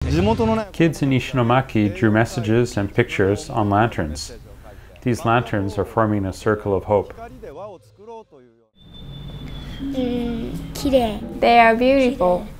Kids in Ishinomaki drew messages and pictures on lanterns. These lanterns are forming a circle of hope. They are beautiful.